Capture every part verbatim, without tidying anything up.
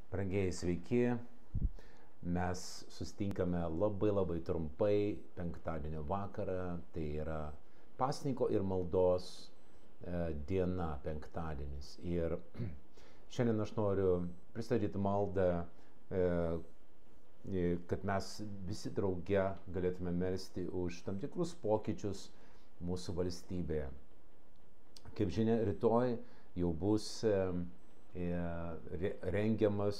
Brangieji, sveiki. Mes sustinkame labai labai trumpai penktadienio vakarą. Tai yra pasninko ir maldos e, diena, penktadienis. Ir šiandien aš noriu pristatyti maldą, e, kad mes visi drauge galėtume melsti už tam tikrus pokyčius mūsų valstybėje. Kaip žinia, rytoj jau bus e, rengiamas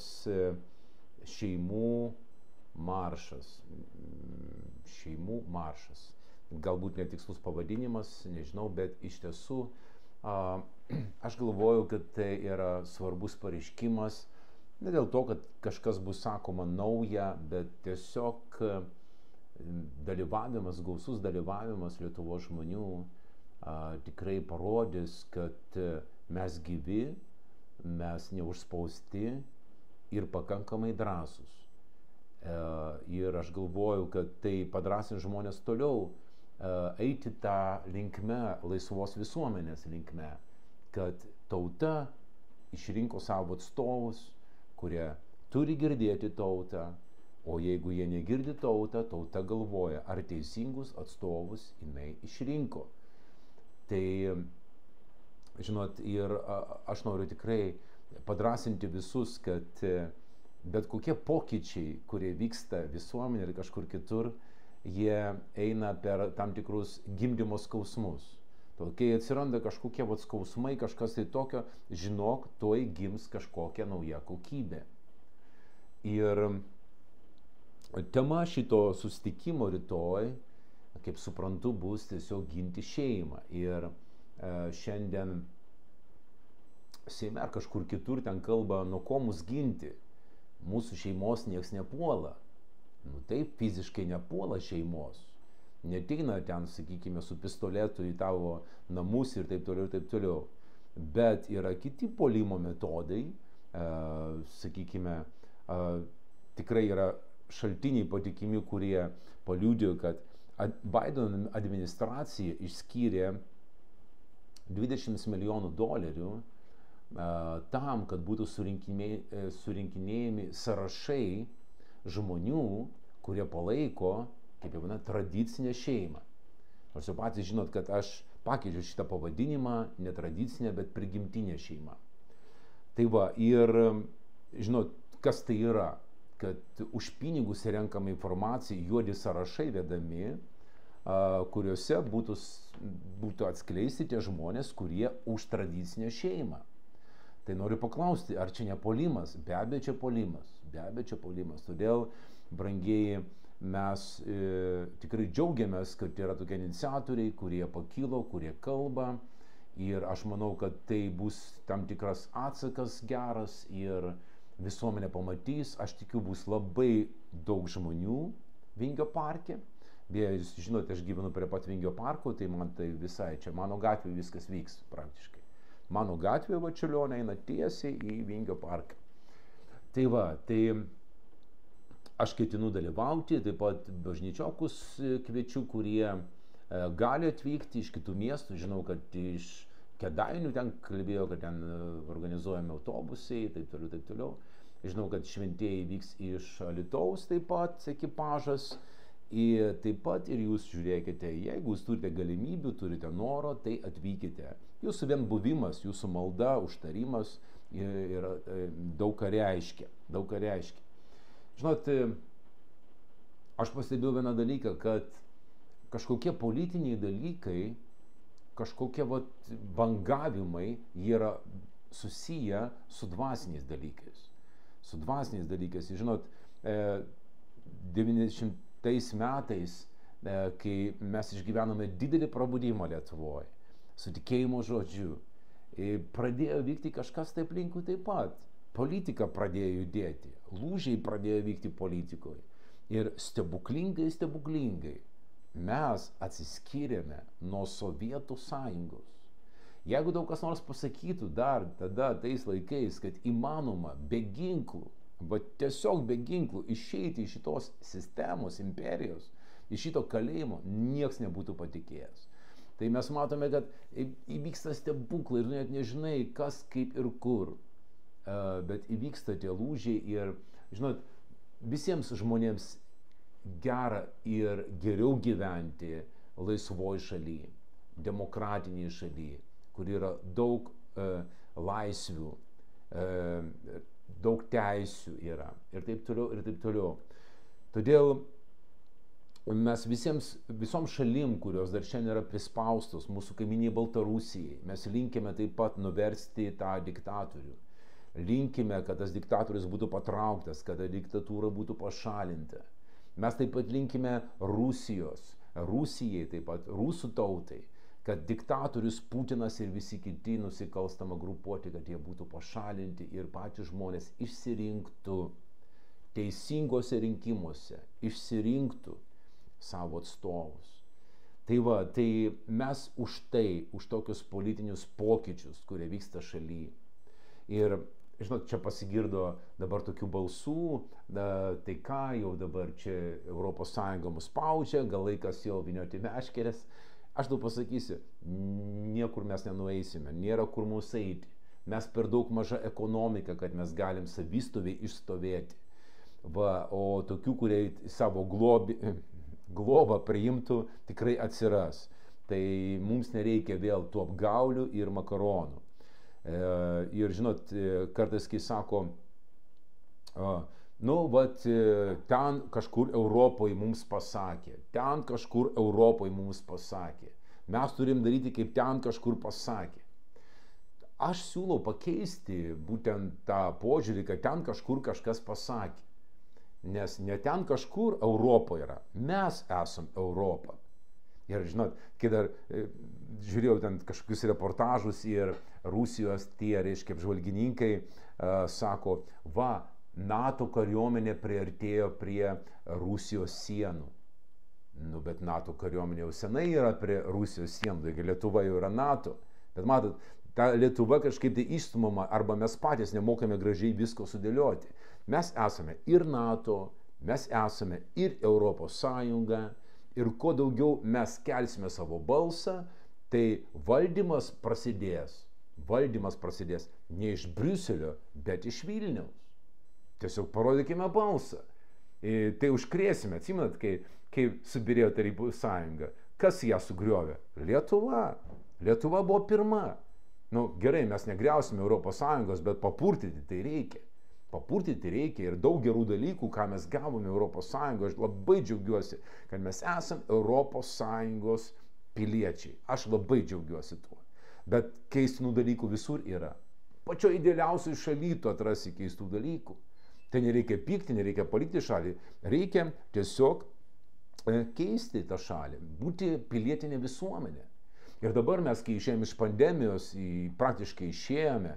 šeimų maršas. Šeimų maršas. Galbūt netikslus pavadinimas, nežinau, bet iš tiesų aš galvoju, kad tai yra svarbus pareiškimas. Ne dėl to, kad kažkas bus sakoma nauja, bet tiesiog dalyvavimas, gausus dalyvavimas Lietuvos žmonių tikrai parodys, kad mes gyvi, mes neužspausti ir pakankamai drąsūs. E, ir aš galvoju, kad tai padrasins žmonės toliau e, eiti tą linkme, laisvos visuomenės linkme, kad tauta išrinko savo atstovus, kurie turi girdėti tautą, o jeigu jie negirdi tautą, tauta galvoja, ar teisingus atstovus jinai išrinko. Tai žinot, ir aš noriu tikrai padrasinti visus, kad bet kokie pokyčiai, kurie vyksta visuomenėje ir kažkur kitur, jie eina per tam tikrus gimdymo skausmus. Todėl, kai atsiranda kažkokie vat skausmai, kažkas tai tokio, žinok, tuoj gims kažkokia nauja kokybė. Ir tema šito susitikimo rytoj, kaip suprantu, bus tiesiog ginti šeimą. Ir šiandien Seime ar kažkur kitur ten kalba, nuo ko mus ginti. Mūsų šeimos nieks nepuola. Nu taip, fiziškai nepuola šeimos. Neteina ten, sakykime, su pistoletu į tavo namus ir taip toliau ir taip toliau. Bet yra kiti puolimo metodai, e, sakykime, e, tikrai yra šaltiniai patikimi, kurie paliudijo, kad Biden administracija išskyrė dvidešimt milijonų dolerių tam, kad būtų surinkinėjami sąrašai žmonių, kurie palaiko, kaip jau vadina, tradicinę šeimą. Nors jau patys žinot, kad aš pakeičiu šitą pavadinimą, ne tradicinę, bet prigimtinę šeimą. Tai va, ir žinot, kas tai yra, kad už pinigus renkama informacija, juodi sąrašai vedami, kuriuose būtų, būtų atskleisti tie žmonės, kurie už tradicinę šeimą. Tai noriu paklausti, ar čia ne puolimas? Be abejo, čia puolimas. Be abejo, čia puolimas. Todėl, brangieji, mes e, tikrai džiaugiamės, kad yra tokie iniciatoriai, kurie pakilo, kurie kalba. Ir aš manau, kad tai bus tam tikras atsakas geras ir visuomenė pamatys. Aš tikiu, bus labai daug žmonių Vingio parke. Beje, jūs žinote, aš gyvenu prie pat Vingio parko, tai man tai visai čia, mano gatvėje viskas vyks praktiškai. Mano gatvė va Čiurlionio eina tiesiai į Vingio parką. Tai va, tai aš ketinu dalyvauti, taip pat bažnyčiokus kviečiu, kurie e, gali atvykti iš kitų miestų. Žinau, kad iš Kėdainių ten kalbėjo, kad ten organizuojami autobusai, taip toliau, taip toliau. Žinau, kad šventieji vyks iš Alytaus taip pat ekipažas. Ir taip pat ir jūs žiūrėkite, jeigu jūs turite galimybių, turite noro, tai atvykite. Jūsų vien buvimas, jūsų malda, užtarimas ir daug ką reiškia, daug ką reiškia. Žinot, aš pastebėjau vieną dalyką, kad kažkokie politiniai dalykai, kažkokie vat, bangavimai, jie yra susiję su dvasiniais dalykais. Su dvasiniais dalykais. Žinot, devyniasdešimtais metais, kai mes išgyvenome didelį prabudimą Lietuvoje, su tikėjimo žodžiu, pradėjo vykti kažkas taip aplinkui taip pat. Politika pradėjo judėti, lūžiai pradėjo vykti politikoje. Ir stebuklingai, stebuklingai mes atsiskyrėme nuo Sovietų sąjungos. Jeigu daug kas nors pasakytų dar tada, tais laikais, kad įmanoma be ginklų, bet tiesiog be ginklų išeiti iš šitos sistemos, imperijos, iš šito kalėjimo, nieks nebūtų patikėjęs. Tai mes matome, kad įvyksta stebuklai ir net nežinai, kas, kaip ir kur. bet įvyksta tie lūžiai ir, žinot, visiems žmonėms gera ir geriau gyventi laisvoje šalyje, demokratinėje šalyje, kur yra daug e, laisvių, e, daug teisių yra ir taip toliau ir taip toliau. Todėl mes visiems, visoms šalim, kurios dar šiandien yra prispaustos, mūsų kaimynėje Baltarusijai, mes linkime taip pat nuversti tą diktatorių. Linkime, kad tas diktatorius būtų patrauktas, kad ta diktatūra būtų pašalinta. Mes taip pat linkime Rusijos, Rusijai taip pat, rusų tautai, kad diktatorius Putinas ir visi kiti nusikalstama grupuoti, kad jie būtų pašalinti ir patys žmonės išsirinktų teisingose rinkimuose, išsirinktų savo atstovus. Tai va, tai mes už tai, už tokius politinius pokyčius, kurie vyksta šalyje. Ir, žinot, čia pasigirdo dabar tokių balsų, da, tai ką jau dabar čia Europos Sąjunga mus spaudžia, gal laikas jau vynioti meškeres. Aš tau pasakysiu, niekur mes nenueisime, nėra kur mūsų eiti. Mes per daug maža ekonomika, kad mes galim savistoviai išstovėti. Va, o tokių, kurie savo globį, globą priimtų, tikrai atsiras. Tai mums nereikia vėl tų apgaulių ir makaronų. E, ir žinot, kartais, kai sako, a, nu, vat, ten kažkur Europoje mums pasakė, ten kažkur Europoje mums pasakė. Mes turim daryti, kaip ten kažkur pasakė. Aš siūlau pakeisti būtent tą požiūrį, kad ten kažkur kažkas pasakė. Nes ne ten kažkur Europoje yra, mes esam Europa. Ir žinot, kai dar e, žiūrėjau ten kažkokius reportažus ir Rusijos tie, reiškia, apžvalgininkai e, sako, va, NATO kariuomenė priartėjo prie Rusijos sienų. Nu, bet NATO kariuomenė jau senai yra prie Rusijos sienų, taigi Lietuva jau yra NATO. Bet matot, ta Lietuva kažkaip tai išstumama, arba mes patys nemokame gražiai visko sudėlioti. Mes esame ir NATO, mes esame ir Europos Sąjunga, ir kuo daugiau mes kelsime savo balsą, tai valdymas prasidės. Valdymas prasidės ne iš Briuselio, bet iš Vilniaus. Tiesiog parodykime balsą. E, tai užkrėsime. Atsimenat, kai, kai subirėjo Tarybų sąjunga, kas ją sugriovė? Lietuva. Lietuva buvo pirma. Nu, gerai, mes negriausime Europos Sąjungos, bet papurtyti tai reikia. Papurtyti reikia ir daug gerų dalykų, ką mes gavome Europos Sąjungoje. Aš labai džiaugiuosi, kad mes esam Europos Sąjungos piliečiai. Aš labai džiaugiuosi tuo. Bet keistinų dalykų visur yra. Pačio idealiausiai šalyje tu atrasi keistų dalykų. Tai nereikia pykti, nereikia palikti šalį. Reikia tiesiog keisti tą šalį, būti pilietinė visuomenė. Ir dabar mes, kai išėjome iš pandemijos, praktiškai išėjome,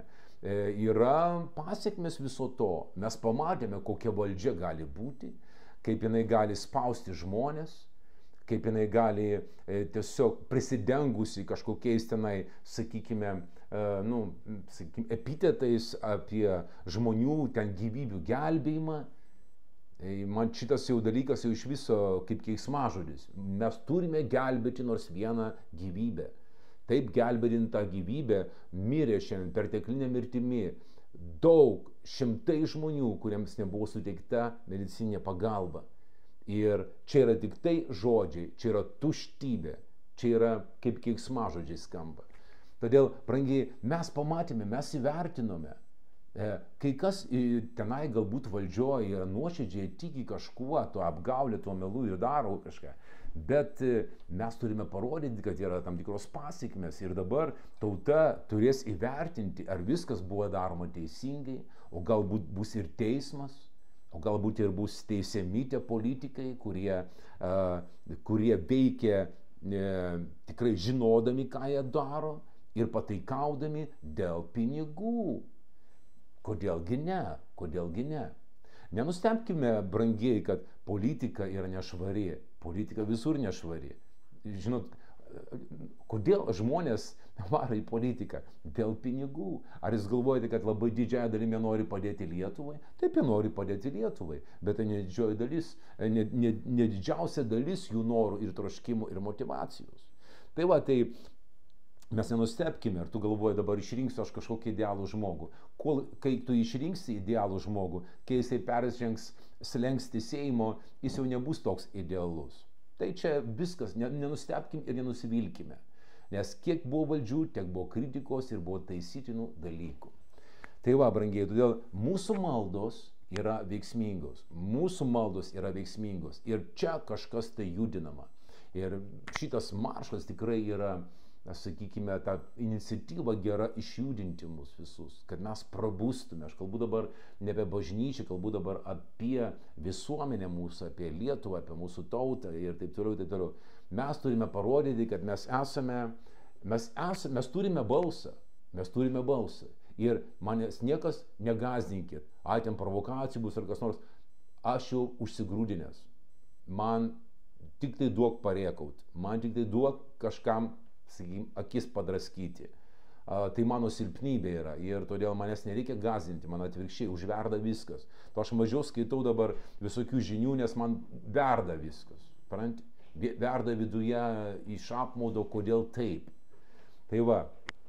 yra pasiekmes viso to. Mes pamatėme, kokia valdžia gali būti, kaip jinai gali spausti žmonės, kaip jinai gali tiesiog prisidengusi kažkokiais tenai, sakykime, nu, sakykime, epitetais apie žmonių ten gyvybių gelbėjimą. Man šitas jau dalykas jau iš viso kaip keiksmažodis. Mes turime gelbėti nors vieną gyvybę. Taip gelbėdint tą gyvybę mirė šiandien perteklinė mirtimi daug, šimtai žmonių, kuriems nebuvo suteikta medicininė pagalba. Ir čia yra tik tai žodžiai, čia yra tuštybė, čia yra kaip keiksmažodžiai skamba. Todėl, brangiai, mes pamatėme, mes įvertinome. Kai kas tenai galbūt valdžioje yra nuoširdžiai tiki kažkuo, tuo apgaulė, tuo melu ir daro kažką. Bet mes turime parodyti, kad yra tam tikros pasiekmes ir dabar tauta turės įvertinti, ar viskas buvo daroma teisingai, o galbūt bus ir teismas, o galbūt ir bus teisiami tie politikai, kurie, uh, kurie veikia uh, tikrai žinodami, ką jie daro ir pataikaudami dėl pinigų. Kodėlgi ne? Kodėlgi ne? Nenustebkime, brangiai, kad politika yra nešvari. Politika visur nešvari. Žinot, kodėl žmonės varo į politiką? Dėl pinigų. Ar jūs galvojate, kad labai didžiąją dalimi nori padėti Lietuvai? Taip, jie nori padėti Lietuvai, bet tai ne didžioji dalis, ne, ne, ne didžiausia dalis jų norų ir troškimų ir motivacijos. Tai va, tai mes nenustebkime, ar tu galvoji dabar išrinksiu aš kažkokį idealų žmogų. kol, kai tu išrinksi idealų žmogų, kai jisai peržengs slengsti Seimo, jis jau nebus toks idealus. Tai čia viskas, nenustebkim ir nenusivilkime. Nes kiek buvo valdžių, tiek buvo kritikos ir buvo taisytinų dalykų. Tai va, brangiai, todėl mūsų maldos yra veiksmingos. Mūsų maldos yra veiksmingos. Ir čia kažkas tai judinama. Ir šitas maršas tikrai yra, sakykime, ta iniciatyva gera išjudinti mus visus, kad mes prabustume. Aš kalbu dabar ne apie bažnyčią, kalbu dabar apie visuomenę mūsų, apie Lietuvą, apie mūsų tautą ir taip toliau, taip toliau. Mes turime parodyti, kad mes esame, mes esame, mes turime balsą, mes turime balsą. Ir manęs niekas negazdinkit, ai ten provokacijų bus ar kas nors, aš jau užsigrūdinęs. Man tik tai duok parėkaut, man tik tai duok kažkam, sakykime, akis padraskyti. A, tai mano silpnybė yra ir todėl manęs nereikia gazdinti, man atvirkščiai užverda viskas. To aš mažiau skaitau dabar visokių žinių, nes man verda viskas. Parant, verda viduje iš apmaudo, kodėl taip. Tai va,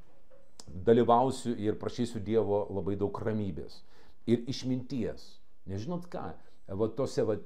dalyvausiu ir prašysiu Dievo labai daug ramybės ir išminties. Nežinot ką, va tose va,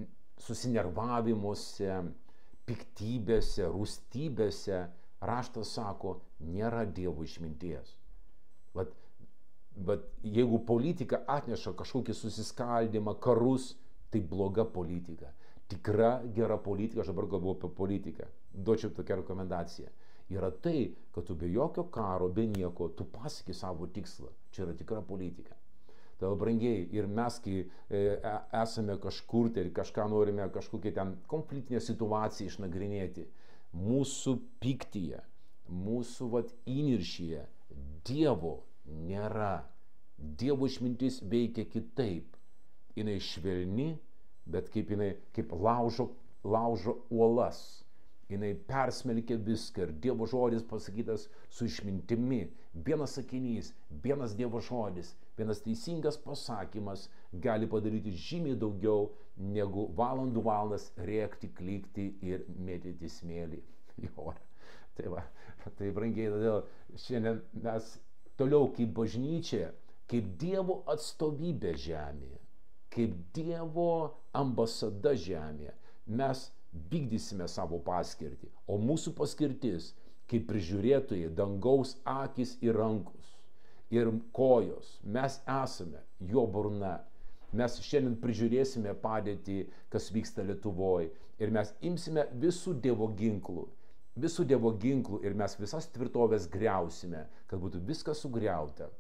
susinervavimuose, piktybėse, rūstybėse, raštas sako, nėra Dievo išminties. Bet, bet jeigu politika atneša kažkokį susiskaldimą, karus, tai bloga politika. Tikra gera politika, aš dabar galvoju apie politiką, duočiau tokią rekomendaciją, yra tai, kad tu be jokio karo, be nieko, tu pasieki savo tikslą. Čia yra tikra politika. Todėl, brangiai, ir mes, kai e, esame kažkur tai ir kažką norime, kažkokią ten konfliktinę situaciją išnagrinėti, mūsų piktyje, mūsų vat įniršyje Dievo nėra. Dievo išmintis veikia kitaip. Jinai švelni, bet kaip jinai, kaip laužo, laužo uolas. Jinai persmelkia viską ir Dievo žodis pasakytas su išmintimi. Vienas sakinys, vienas Dievo žodis, vienas teisingas pasakymas gali padaryti žymiai daugiau negu valandų valandas rėkti, klykti ir mėtyti smėlį į orą. Tai va, tai brangiai, todėl šiandien mes toliau kaip bažnyčia, kaip Dievo atstovybė žemėje, kaip Dievo ambasada žemėje, mes vykdysime savo paskirtį, o mūsų paskirtis, kaip prižiūrėtojai, dangaus akis ir rankus ir kojos, mes esame jo burna. Mes šiandien prižiūrėsime padėtį, kas vyksta Lietuvoje, ir mes imsime visų Dievo ginklų, visų Dievo ginklų ir mes visas tvirtovės griausime, kad būtų viskas sugriauta.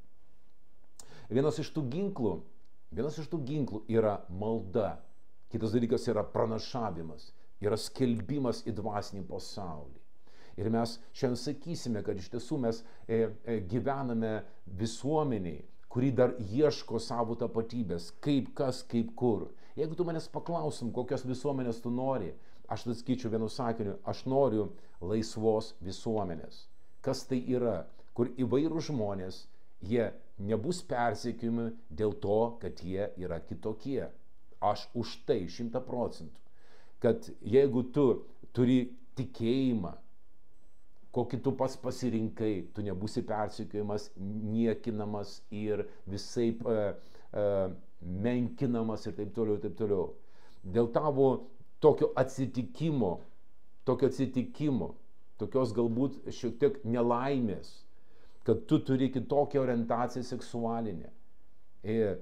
Vienas iš tų ginklų, vienas iš tų ginklų yra malda, kitas dalykas yra pranašavimas, yra skelbimas į dvasinį pasaulį. Ir mes šiandien sakysime, kad iš tiesų mes e, e, gyvename visuomeniai, kuri dar ieško savo tapatybės, kaip kas, kaip kur. Jeigu tu manęs paklausim, kokios visuomenės tu nori, aš atsakyčiau vienu sakiniu, aš noriu laisvos visuomenės. Kas tai yra? Kur įvairūs žmonės, jie nebus persekiojami dėl to, kad jie yra kitokie. Aš už tai šimtą procentų. Kad jeigu tu turi tikėjimą, kokį tu pats pasirinkai, tu nebūsi persekiojamas, niekinamas ir visaip uh, uh, menkinamas ir taip toliau, taip toliau. Dėl tavo tokio atsitikimo, tokio atsitikimo, tokios galbūt šiek tiek nelaimės, kad tu turi kitokią orientaciją seksualinę. Ir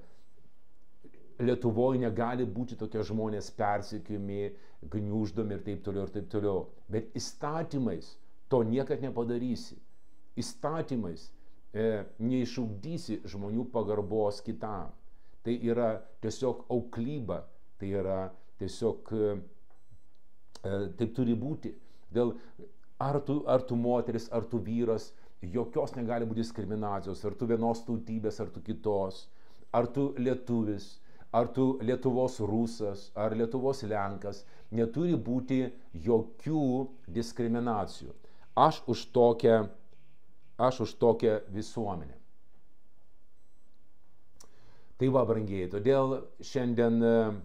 Lietuvoje negali būti tokie žmonės persekiojami, gniuždomi ir taip toliau ir taip toliau. Bet įstatymais to niekad nepadarysi. Įstatymais e, neišugdysi žmonių pagarbos kitam. Tai yra tiesiog auklyba, tai yra tiesiog e, taip turi būti. Dėl ar tu, ar tu moteris, ar tu vyras, jokios negali būti diskriminacijos, ar tu vienos tautybės, ar tu kitos, ar tu lietuvis, ar tu Lietuvos rusas, ar Lietuvos lenkas, neturi būti jokių diskriminacijų. Aš už tokią, aš už tokią visuomenę. Tai va, brangieji, todėl šiandien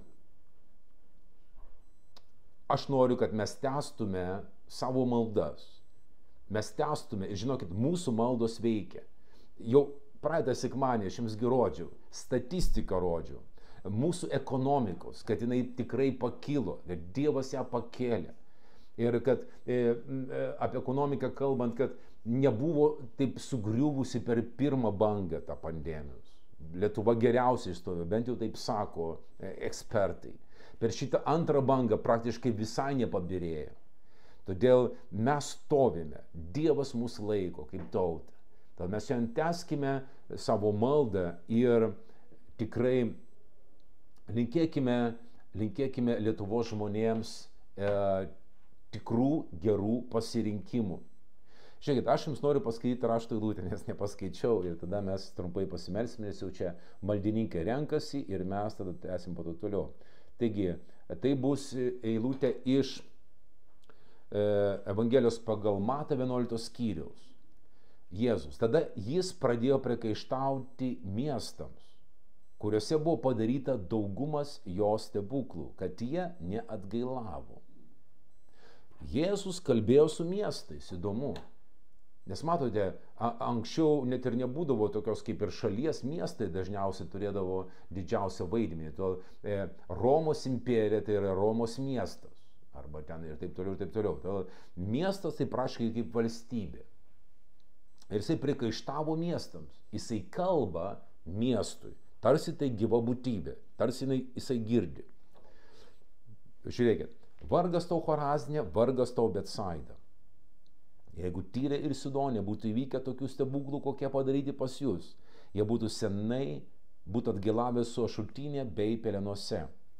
aš noriu, kad mes tęstume savo maldas. Mes tęstume, ir žinokit, mūsų maldos veikia. Jau praeitą sekmanį aš jums rodžiau, statistiką rodžiau, mūsų ekonomikos, kad jinai tikrai pakilo, kad Dievas ją pakėlė. Ir kad e, apie ekonomiką kalbant, kad nebuvo taip sugriuvusi per pirmą bangą tą pandemijos. Lietuva geriausiai išstojo, bent jau taip sako e, ekspertai. Per šitą antrą bangą praktiškai visai nepabirėjo. Todėl mes stovime, Dievas mūsų laiko kaip tautą. Tad mes šiandien tęskime savo maldą ir tikrai linkėkime, linkėkime Lietuvos žmonėms e, tikrų gerų pasirinkimų. Žiūrėkit, aš jums noriu paskaityti rašto eilutę, nes nepaskaičiau ir tada mes trumpai pasimelsime, nes jau čia maldininkai renkasi ir mes tada tęsim po to toliau. Taigi, tai bus eilutė iš e, Evangelijos pagal Matą vienuoliktos skyriaus. Jėzus. Tada jis pradėjo priekaištauti miestams, kuriuose buvo padaryta daugumas jo stebuklų, kad jie neatgailavo. Jėzus kalbėjo su miestais, įdomu. Nes matote, anksčiau net ir nebūdavo tokios kaip ir šalies, miestai dažniausiai turėdavo didžiausią vaidmenį. To, e, Romos imperija tai yra Romos miestas, arba ten ir taip toliau, ir taip toliau. To, miestas tai praškai kaip valstybė. Ir jisai prikaištavo miestams, jisai kalba miestui, tarsi tai gyva būtybė, tarsi jisai girdi. Žiūrėkit, vargas tau Chorazinė, vargas tau Betsaida. Jeigu Tyre ir Sidonė būtų įvykę tokių stebuklų, kokie padaryti pas jūs, jie būtų senai, būtų atgilavę su ašutinė bei pelenuose.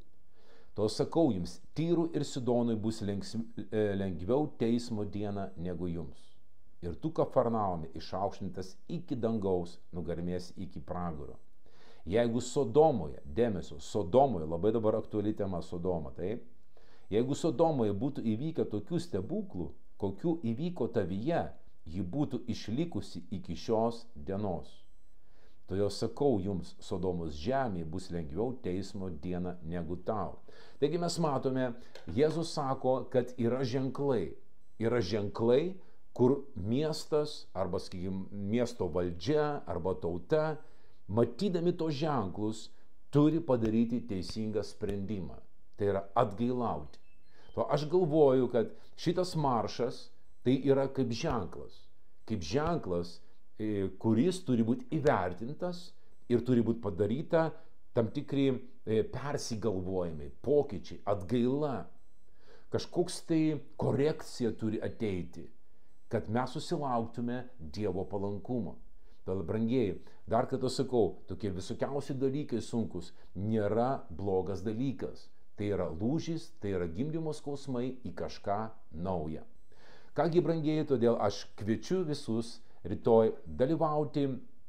To sakau jums, Tyrų ir Sidonui bus lengviau teismo diena negu jums. Ir tu, Kafarnaume, išaukštintas iki dangaus, nugarmės iki pragaro. Jeigu Sodomoje, dėmesio, Sodomoje, labai dabar aktuali tema Sodoma, taip? Jeigu Sodomoje būtų įvykę tokių stebuklų, kokių įvyko tavyje, ji būtų išlikusi iki šios dienos. Todėl sakau jums, Sodomos žemė bus lengviau teismo diena negu tau. Taigi mes matome, Jėzus sako, kad yra ženklai. Yra ženklai, kur miestas, arba, sakykime, miesto valdžia, arba tauta, matydami tos ženklus, turi padaryti teisingą sprendimą. Tai yra atgailauti. To aš galvoju, kad šitas maršas tai yra kaip ženklas. Kaip ženklas, kuris turi būti įvertintas ir turi būti padaryta tam tikri persigalvojimai, pokyčiai, atgaila. Kažkoks tai korekcija turi ateiti, kad mes susilauktume Dievo palankumo. Todėl, brangieji, dar kartą sakau, tokie visokiausi dalykai sunkus nėra blogas dalykas. Tai yra lūžis, tai yra gimdymo skausmai į kažką naują. Kągi, brangieji, todėl aš kviečiu visus rytoj dalyvauti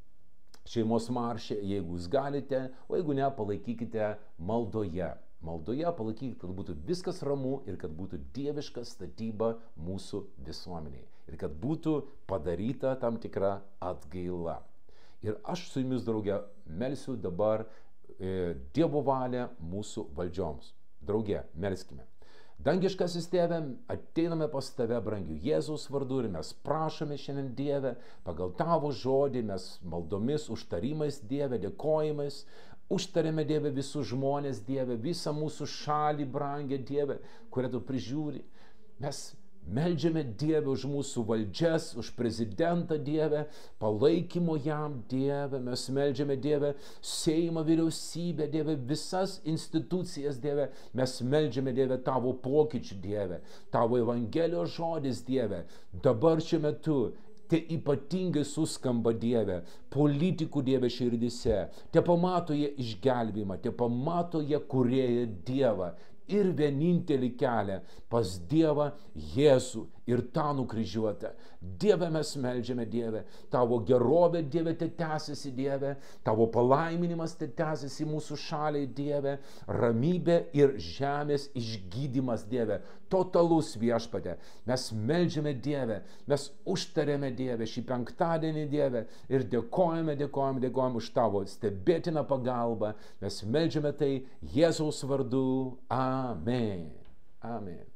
šeimos marše, jeigu jūs galite, o jeigu ne, palaikykite maldoje. Maldoje palaikykite, kad būtų viskas ramu ir kad būtų dieviška statyba mūsų visuomeniai. Ir kad būtų padaryta tam tikra atgaila. Ir aš su jumis, drauge, melsiu dabar Dievo valią mūsų valdžioms. Drauge, melskime. Dangiškasis Tėve, ateiname pas Tave, brangių Jėzaus vardu, ir mes prašome šiandien, Dieve, pagal Tavo žodį, mes maldomis, užtarimais, Dieve, dėkojimais, užtarėme, Dieve, visus žmonės, Dieve, visą mūsų šalį, brangę, Dieve, kurią Tu prižiūri. Mes meldžiame, Dieve, už mūsų valdžias, už prezidentą, Dieve, palaikymo jam, Dieve. Mes meldžiame, Dieve, Seimą, vyriausybę, Dieve, visas institucijas, Dieve. Mes meldžiame, Dieve, Tavo pokyčių, Dieve, Tavo Evangelijos žodis, Dieve. Dabar šiuo metu te ypatingai suskamba, Dieve, politikų, Dieve, širdise. Te pamato jie išgelbėjimą, te pamato jie kūrėją Dievą. Ir vienintelį kelią pas Dievą Jėzų ir tą nukryžiuotą. Dieve, mes meldžiame, Dieve, Tavo gerovė, Dieve, te tęsiasi, Dieve, Tavo palaiminimas te tęsiasi mūsų šaliai, Dieve, ramybė ir žemės išgydymas, Dieve, totalus Viešpatie. Mes meldžiame, Dieve, mes užtarėme, Dieve, šį penktadienį, Dieve, ir dėkojame, dėkojame, dėkojame už Tavo stebėtiną pagalbą. Mes meldžiame tai Jėzaus vardu. Amen. Amen.